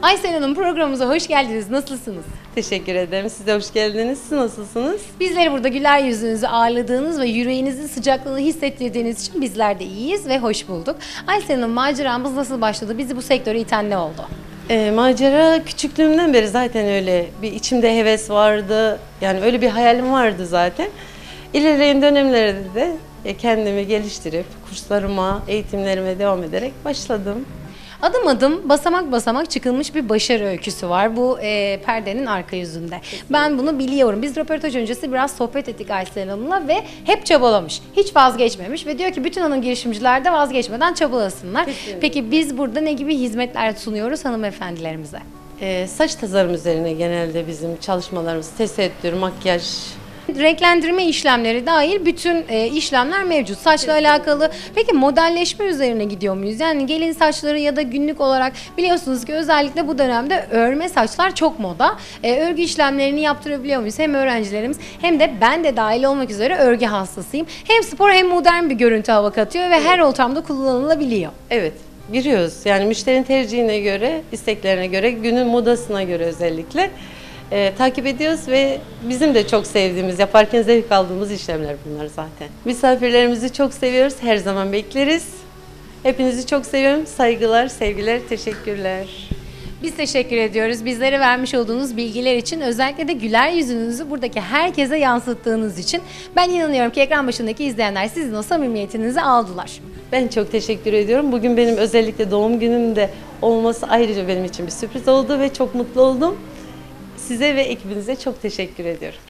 Aysel Hanım, programımıza hoş geldiniz. Nasılsınız? Teşekkür ederim. Siz de hoş geldiniz. Siz nasılsınız? Bizleri burada güler yüzünüzü ağırladığınız ve yüreğinizin sıcaklığını hissettirdiğiniz için bizler de iyiyiz ve hoş bulduk. Aysel Hanım, maceramız nasıl başladı? Bizi bu sektöre iten ne oldu? Macera küçüklüğümden beri zaten öyle bir içimde heves vardı. Yani öyle bir hayalim vardı zaten. İlerleyen dönemlerde de kendimi geliştirip kurslarıma, eğitimlerime devam ederek başladım. Adım adım, basamak basamak çıkılmış bir başarı öyküsü var bu perdenin arka yüzünde. Ben bunu biliyorum. Biz röportaj öncesi biraz sohbet ettik Aysel Hanım'la ve hep çabalamış. Hiç vazgeçmemiş ve diyor ki bütün hanım girişimciler de vazgeçmeden çabalasınlar. Kesinlikle. Peki biz burada ne gibi hizmetler sunuyoruz hanımefendilerimize? Saç tasarım üzerine genelde bizim çalışmalarımız, tesettür, makyaj. Renklendirme işlemleri dahil bütün işlemler mevcut. Saçla alakalı. Peki modelleşme üzerine gidiyor muyuz? Yani gelin saçları ya da günlük olarak biliyorsunuz ki özellikle bu dönemde örme saçlar çok moda. Örgü işlemlerini yaptırabiliyor muyuz? Hem öğrencilerimiz hem de ben de dahil olmak üzere örgü hastasıyım. Hem spor hem modern bir görüntü hava katıyor ve her ortamda kullanılabiliyor. Evet, giriyoruz. Yani müşterinin tercihine göre, isteklerine göre, günün modasına göre özellikle takip ediyoruz ve bizim de çok sevdiğimiz, yaparken zevk aldığımız işlemler bunlar zaten. Misafirlerimizi çok seviyoruz, her zaman bekleriz. Hepinizi çok seviyorum. Saygılar, sevgiler, teşekkürler. Biz teşekkür ediyoruz. Bizlere vermiş olduğunuz bilgiler için, özellikle de güler yüzünüzü buradaki herkese yansıttığınız için. Ben inanıyorum ki ekran başındaki izleyenler sizin o samimiyetinizi aldılar. Ben çok teşekkür ediyorum. Bugün benim özellikle doğum günümde olması ayrıca benim için bir sürpriz oldu ve çok mutlu oldum. Size ve ekibinize çok teşekkür ediyorum.